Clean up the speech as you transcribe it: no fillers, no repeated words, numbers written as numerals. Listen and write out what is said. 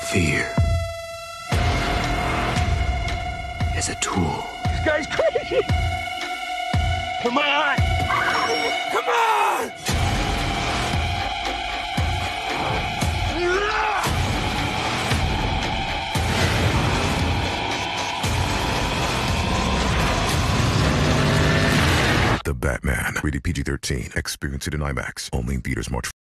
Fear is a tool. This guy's crazy! Come on! Come on! The Batman. Rated PG-13. Experience it in IMAX. Only in theaters March